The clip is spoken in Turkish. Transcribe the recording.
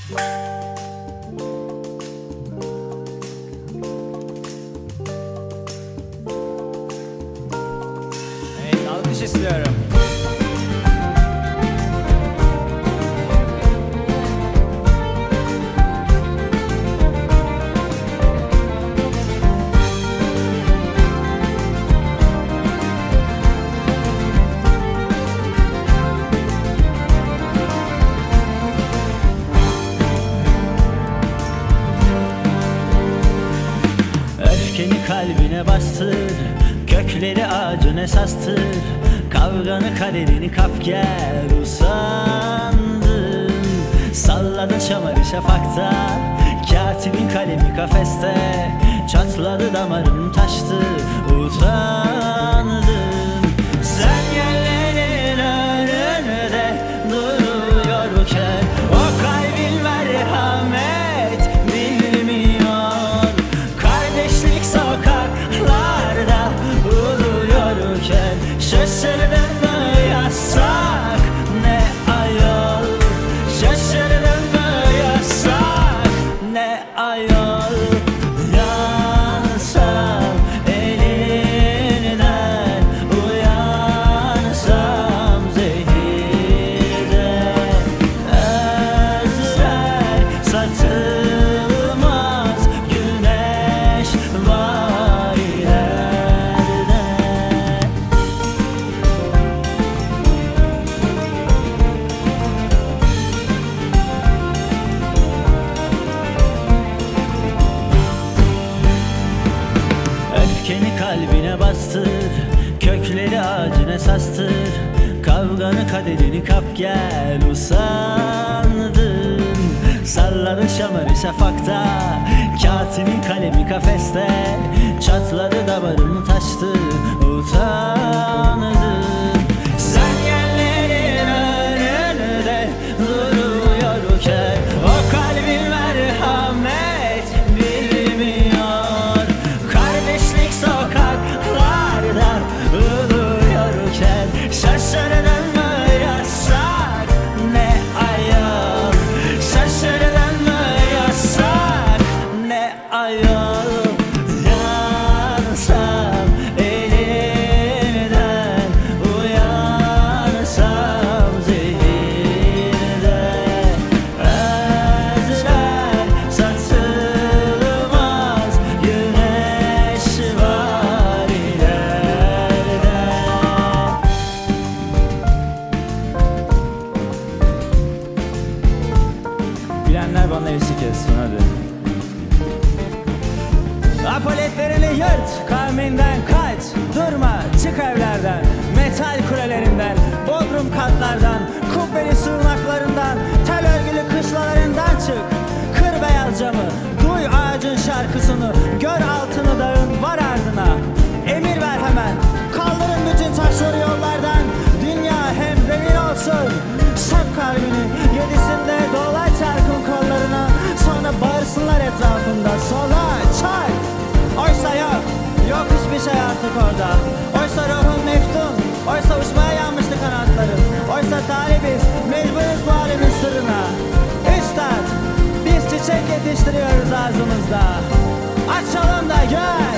Evet, alkış istiyorum. Öfkeni kalbine bastır, kökleri ağacın esastır. Kavganı kaderini kap gel, usandım. Salladın şamarı şafakta, katibin kalemi kafeste. Çatladı damarım taştı, utandım. Sen yerlerin önünde duruyorken o kalbin merhamet bilmiyor. Kardeşlik sokaklarda uluyorken şaşırdın mı yasak ne ayol? Şaşırdın mı yasak ne ayol? Yansam elinden, uyansam zehirden. Özler satılmaz, güneş var ileride. Öfkeni kalbine bastır, kökleri ağacın esastır. Kavganı kaderini kap gel, usandım. Salladın şamarı şafakta, katibin kalemi kafeste. Çatladı damarım taştı, utandım. Sen yerlerin önünde duruyorken o kalbin merhamet bilmiyor. Kardeşlik sokaklarda uluyorken şaşırdın mı yasak ne ayol? Şaşırdın mı yasak ne ayol? Yansam elinden, uyansam zehirden. Özler satılmaz, güneş var ileride. Bilenler bana eşlik etsin hadi. Apoletlerini yırt, kavminden kaç. Durma, çık evlerden, metal kulelerinden, bodrum katlardan, kubbeli sığınaklarından, tel örgülü kışlalarından çık. Kır beyaz camı, duy ağacın şarkısını, gör altını dağın var ardına. Emir ver hemen, kaldırın bütün taşları yollardan, dünya hemzemin olsun. Sak kalbini, yedisinde dola çarkın kollarına, sonra bağırsınlar etrafında, sola çark. Oysa yok, yok hiçbir şey artık orada. Oysa ruhun meftun, oysa uçmaya yanmıştı kanatların. Oysa talibiz, mecburuz bu alemin sırrına. Üstad, biz çiçek yetiştiriyoruz ağzımızda. Açalım da gör.